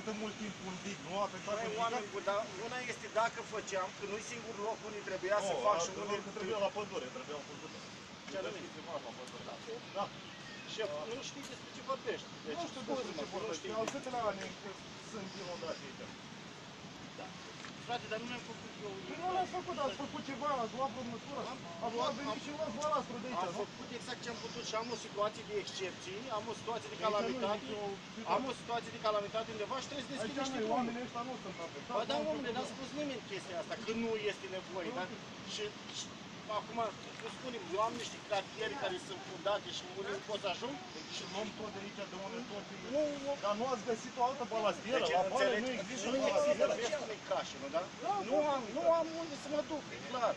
atât de mult timp un dig, nu a afectat Mai oameni buni, dar una este dacă făceam, că nu-i singur loc unii trebuia să fac și unii... Trebuia la pădure, trebuia la pădure. Ce rămâne? Da. Șef, nu știi despre ce vorbești. Deci, nu știu despre ce vorbești. Al câtelea ani sunt inundați aici. Da. Frate, dar nu mi-am făcut eu... Nu l-ați făcut, ați făcut ceva, ați luat vreo măsură. Ați venit și luați balastru de aici, nu? Am făcut exact ce am putut și am o situație de excepție, am o situație de calamitate, undeva și trebuie să deschid niște drumuri. Oamenii ăștia nu sunt afectați. Ba da, omule, n-a spus nimeni chestia asta, că nu este nevoie, da? Și acum, spunem, eu am niște cartiere care sunt fundate și unii pot să ajung. Și luăm tot de aici, de unde tot e... Dar nu ați găsit o altă balastieră, la Vale nu există o balastieră. Restul e cașină, da? Nu am unde să mă duc, e clar.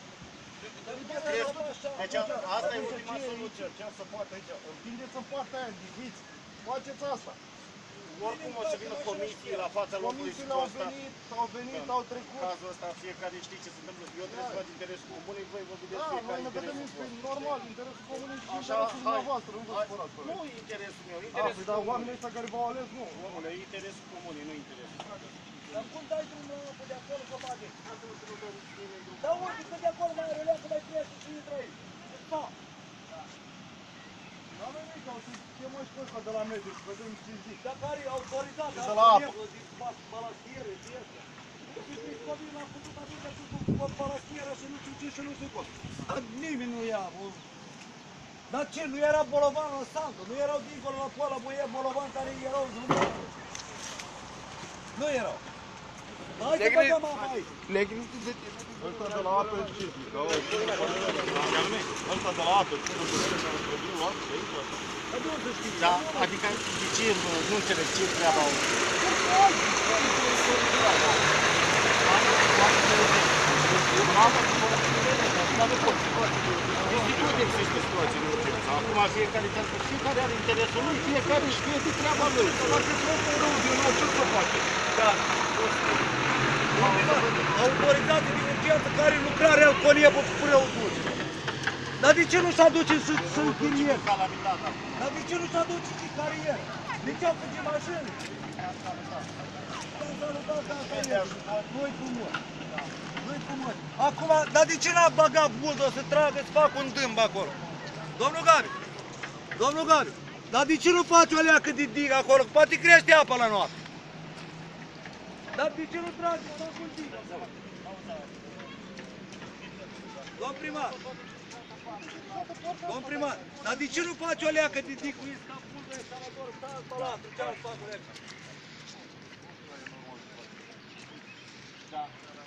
Deci asta e ultima soluție. Ce să poate aici? Împingeți în partea aia, diviți, faceți asta. Oricum o să vină comisii la fața locului și au venit, au trecut. Cazul ăsta, fiecare știe ce se întâmplă. Eu trebuie să văd interesul comunei, voi vă vedeți fiecare interesul vostru. Normal, interesul comunei și interesul dumneavoastră, nu vă supărați. Nu interesul meu, interesul comunei. Dar oamenii ăștia care v-au ales, nu. Omule, interesul comunei, nu interesul. Dar cum dai drumul pe de acolo să bage? Dar unde, că de acolo mai are leacă, mai crește și intră aici. Da. Dar nu nimic, o să chemă și pe ăsta de la mediu, să vedem ce zic. Dar care e autoritate? De la apă. Balastiere, ce este? Și copii l-a putut atunci cu balastieră și nu știu ce și nu știu cum. Dar nimeni nu ia. Dar ce, nu era bolovan în Sandu? Nu erau dincolo la poală, băie bolovan care erau jumătate? Nu erau. Hai să băgăm apa aici. Ăsta de la apă civică, ăsta de la apă civică, trebuie luat de aici. Da, adică de ce nu înțeleg ce treaba au? Există situații de urgență. Acum fiecare are interesul lui, fiecare știe de treaba lui. Dacă trebuie rău din nou, ce să face? Da. Autoritate de urgență care lucrare alcoolie pe Fureu duce. Dar de ce nu se aduce să închiriere? Dar de ce nu se aduce și carieră? De ce au făcut mașini? Nu-i frumos. Nu-i frumos. Acum, dar de ce n-a băgat buldă să tragă, să facă un dâmb acolo? Domnul Gabi, dar de ce nu faci o leacă de dig acolo? Poate crește apa la noapte. Dar de ce nu trage o leacă de dig acolo? Domn primar, dar de ce nu faci o leacă de dig cu escapul de salvator, stați pe lasă, ce ați fac o leacă? Da.